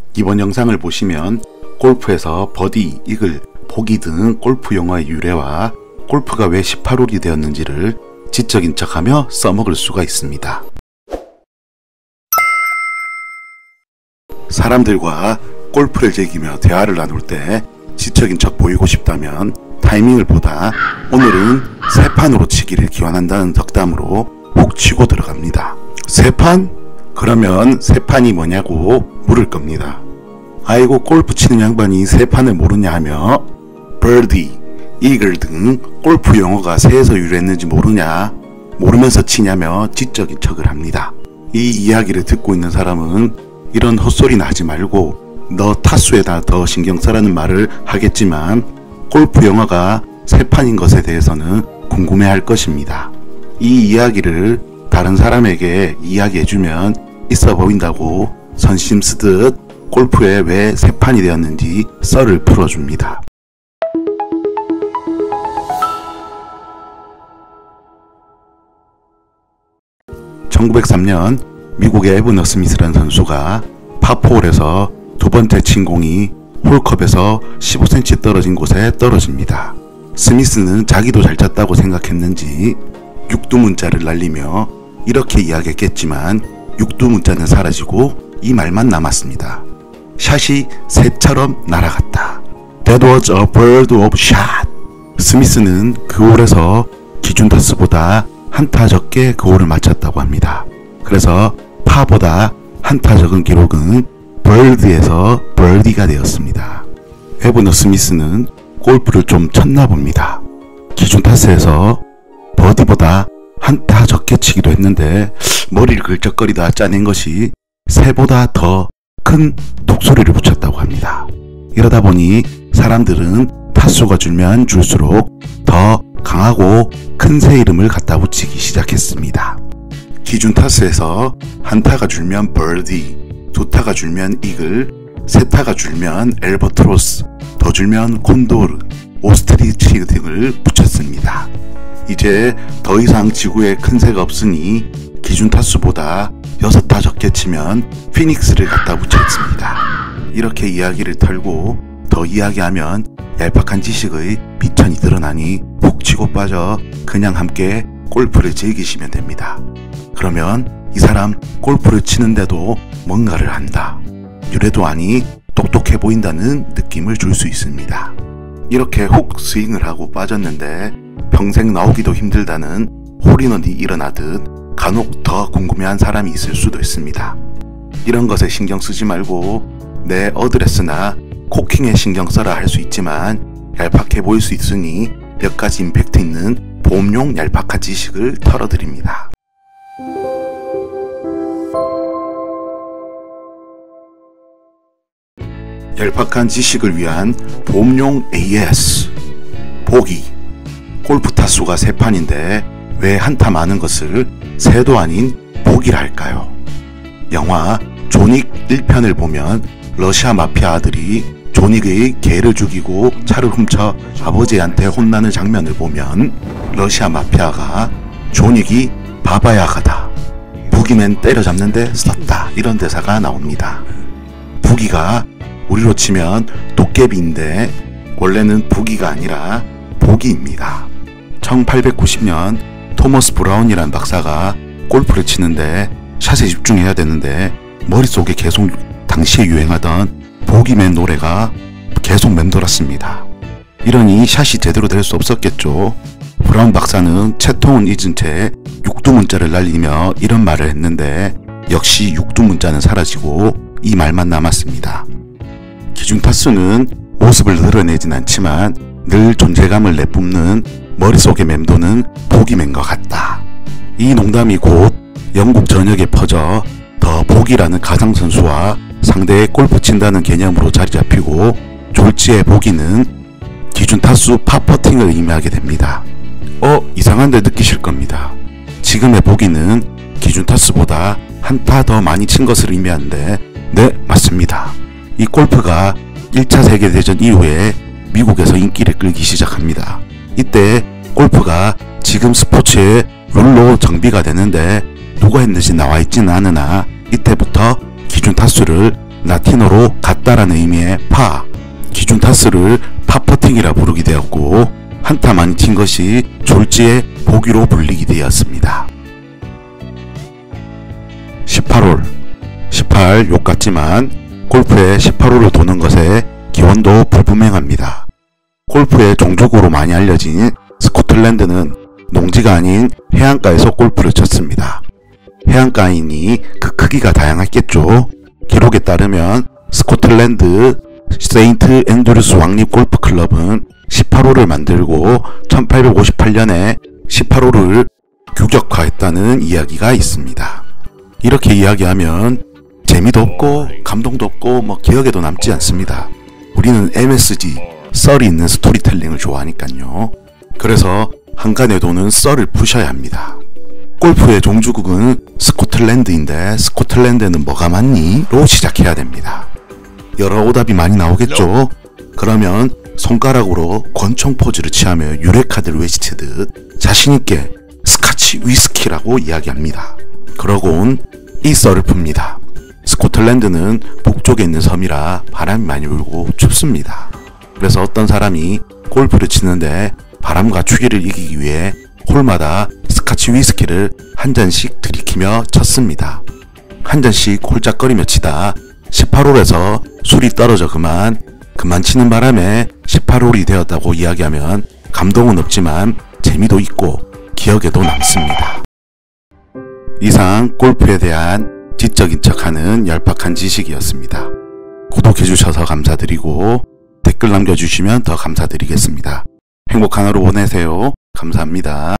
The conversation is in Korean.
이번 영상을 보시면 골프에서 버디, 이글, 보기 등 골프 용어의 유래와 골프가 왜 18홀이 되었는지를 지적인 척하며 써먹을 수가 있습니다. 사람들과 골프를 즐기며 대화를 나눌 때 지적인 척 보이고 싶다면 타이밍을 보다 오늘은 세 판으로 치기를 기원한다는 덕담으로 훅 치고 들어갑니다. 세 판? 그러면 세 판이 뭐냐고 물을 겁니다. 아이고 골프 치는 양반이 세 판을 모르냐 하며 버디, 이글 등 골프 용어가 새에서 유래했는지 모르냐, 모르면서 치냐며 지적인 척을 합니다. 이 이야기를 듣고 있는 사람은 이런 헛소리나 하지 말고 너 타수에다 더 신경 써라는 말을 하겠지만 골프 용어가 세 판인 것에 대해서는 궁금해할 것입니다. 이 이야기를 다른 사람에게 이야기해주면 있어 보인다고 선심 쓰듯 골프에 왜 세 판이 되었는지 썰을 풀어줍니다. (1903년) 미국의 에버너 스미스라는 선수가 파4홀에서 두 번째 친 공이 홀컵에서 15cm 떨어진 곳에 떨어집니다. 스미스는 자기도 잘 쳤다고 생각했는지 육두문자를 날리며 이렇게 이야기했겠지만 육두문자는 사라지고 이 말만 남았습니다. 샷이 새처럼 날아갔다. That was a bird of shot. 스미스는 그 홀에서 기준 타수보다 한타 적게 그 홀을 마쳤다고 합니다. 그래서 파보다 한타 적은 기록은 벌드에서 버디가 되었습니다. 에버너 스미스는 골프를 좀 쳤나 봅니다. 기준 타수에서 버디보다 한타 적게 치기도 했는데 머리를 긁적거리다 짜낸 것이 새보다 더 큰 독소리를 붙였다고 합니다. 이러다 보니 사람들은 타수가 줄면 줄수록 더 강하고 큰 새 이름을 갖다 붙이기 시작했습니다. 기준 타수에서 한타가 줄면 버디, 두 타가 줄면 이글, 세 타가 줄면 엘버트로스, 더 줄면 콘도르, 오스트리치 등을 붙였습니다. 이제 더 이상 지구에 큰 새가 없으니 기준 타수보다 6타 적게 치면 피닉스를 갖다 붙였습니다. 이렇게 이야기를 털고 더 이야기하면 얄팍한 지식의 비천이 드러나니 푹 치고 빠져 그냥 함께 골프를 즐기시면 됩니다. 그러면 이 사람 골프를 치는데도 뭔가를 한다, 유래도 아니 똑똑해 보인다는 느낌을 줄 수 있습니다. 이렇게 훅 스윙을 하고 빠졌는데 평생 나오기도 힘들다는 홀인원이 일어나듯 간혹 더 궁금해한 사람이 있을 수도 있습니다. 이런 것에 신경 쓰지 말고 내 어드레스나 코킹에 신경 써라 할 수 있지만 얄팍해 보일 수 있으니 몇 가지 임팩트 있는 보험용 얄팍한 지식을 털어드립니다. 얄팍한 지식을 위한 보험용 AS. 보기. 골프 타수가 세 판인데 왜 한타 많은 것을 새도 아닌 보기라 할까요? 영화 존윅 1편을 보면 러시아 마피아 아들이 존윅의 개를 죽이고 차를 훔쳐 아버지한테 혼나는 장면을 보면 러시아 마피아가 존윅이 바바야가다, 부기맨 때려잡는데 썼다, 이런 대사가 나옵니다. 부기가 우리로 치면 도깨비인데 원래는 부기가 아니라 보기입니다. 1890년 토머스 브라운이란 박사가 골프를 치는데 샷에 집중해야 되는데 머릿속에 계속 당시에 유행하던 보기맨 노래가 계속 맴돌았습니다. 이러니 샷이 제대로 될 수 없었겠죠. 브라운 박사는 채통은 잊은 채 육두문자를 날리며 이런 말을 했는데 역시 육두문자는 사라지고 이 말만 남았습니다. 기준 타수는 모습을 드러내진 않지만 늘 존재감을 내뿜는 머릿속에 맴도는 보기맨과 같다. 이 농담이 곧 영국 전역에 퍼져 더 보기라는 가상선수와 상대의 골프 친다는 개념으로 자리 잡히고 졸지의 보기는 기준 타수 팝퍼팅을 의미하게 됩니다. 이상한데 느끼실 겁니다. 지금의 보기는 기준 타수보다 한타 더 많이 친 것을 의미하는데 네, 맞습니다. 이 골프가 1차 세계대전 이후에 미국에서 인기를 끌기 시작합니다. 이때 골프가 지금 스포츠의 룰로 정비가 되는데 누가 했는지 나와 있지는 않으나 이때부터 기준 타수를 라틴어로 같다라는 의미의 파, 기준 타수를 파퍼팅이라 부르게 되었고 한타 많이 친 것이 졸지의 보기로 불리게 되었습니다. 18홀 18 욕 같지만 골프의 18홀을 도는 것에 기원도 불분명합니다. 골프의 종족으로 많이 알려진 스코틀랜드는 농지가 아닌 해안가에서 골프를 쳤습니다. 해안가이니 그 크기가 다양했겠죠. 기록에 따르면 스코틀랜드 세인트 앤드루스 왕립 골프 클럽은 18홀을 만들고 1858년에 18홀을 규격화했다는 이야기가 있습니다. 이렇게 이야기하면 재미도 없고 감동도 없고 기억에도 남지 않습니다. 우리는 MSG, 썰이 있는 스토리텔링을 좋아하니까요. 그래서 한간에 도는 썰을 푸셔야 합니다. 골프의 종주국은 스코틀랜드인데 스코틀랜드에는 뭐가 많니? 로 시작해야 됩니다. 여러 오답이 많이 나오겠죠? 그러면 손가락으로 권총 포즈를 취하며 유레카드를 외치듯 자신있게 스카치 위스키라고 이야기합니다. 그러곤 이 썰을 풉니다. 스코틀랜드는 북쪽에 있는 섬이라 바람이 많이 불고 춥습니다. 그래서 어떤 사람이 골프를 치는데 바람과 추위를 이기기 위해 홀마다 스카치 위스키를 한 잔씩 들이키며 쳤습니다. 한 잔씩 홀짝거리며 치다 18홀에서 술이 떨어져 그만 치는 바람에 18홀이 되었다고 이야기하면 감동은 없지만 재미도 있고 기억에도 남습니다. 이상 골프에 대한 지적인 척하는 얄팍한 지식이었습니다. 구독해주셔서 감사드리고 댓글 남겨주시면 더 감사드리겠습니다. 행복한 하루 보내세요. 감사합니다.